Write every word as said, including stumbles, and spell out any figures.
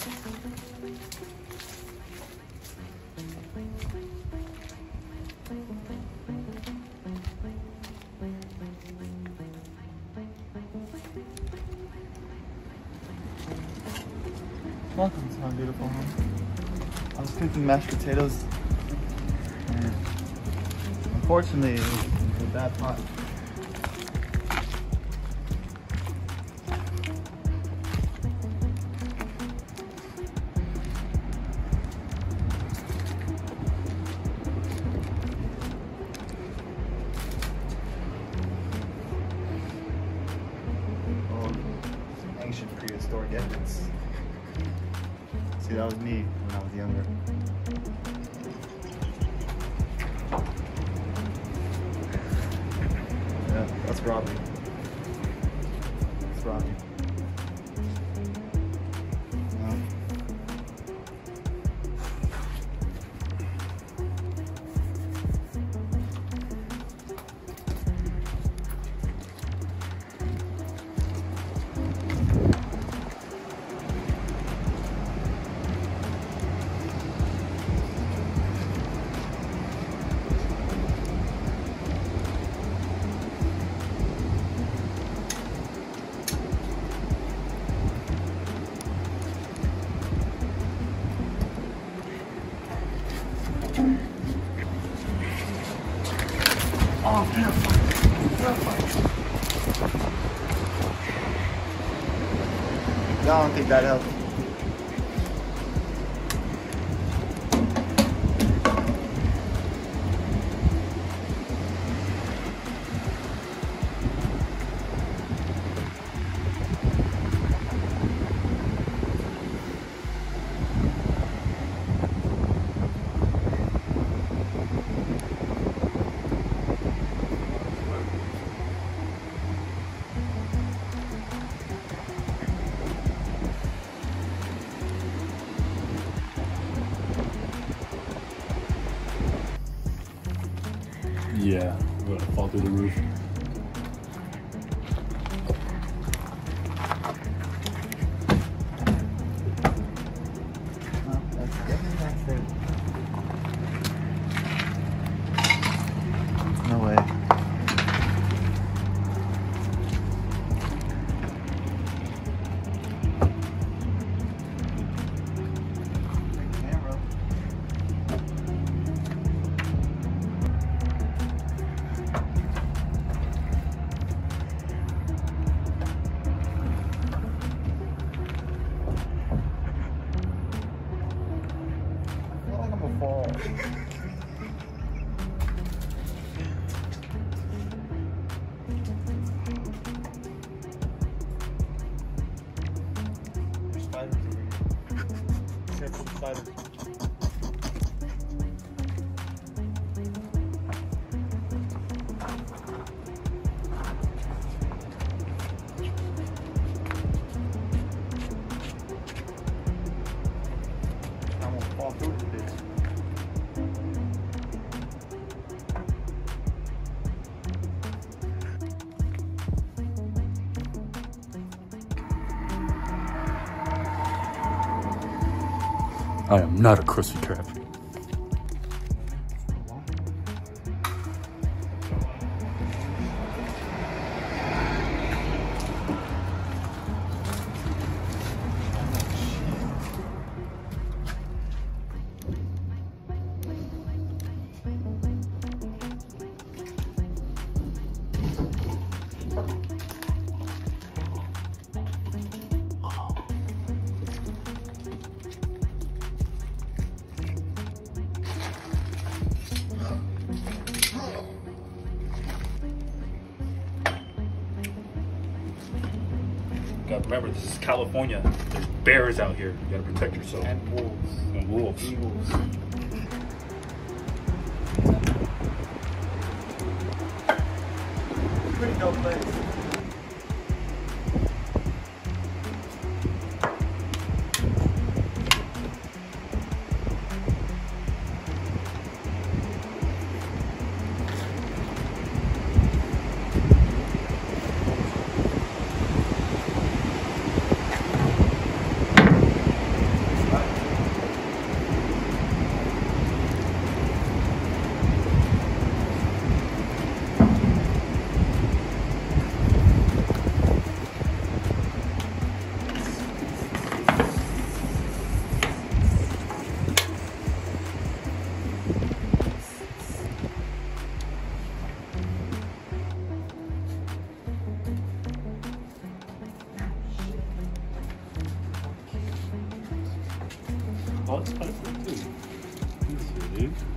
Welcome to my beautiful home. I was cooking mashed potatoes, and unfortunately, it was, it was a bad pot. Oh, ancient prehistoric evidence. See, that was me when I was younger. Yeah, that's Robbie. That's Robbie. No. Oh, I don't think that helped. Yeah, I'm gonna fall through the roof. No, that's definitely not safe. No way. Camera. I feel like I'm gonna fall. There's spiders over here. Careful with spiders. I'm gonna fall through this bitch. I am not a Krusty Krab. gotta remember, this is California. There's bears out here. You gotta protect yourself. And wolves. And wolves. Eagles. Pretty dope place. Oh, it's spicy too. Let me see, dude.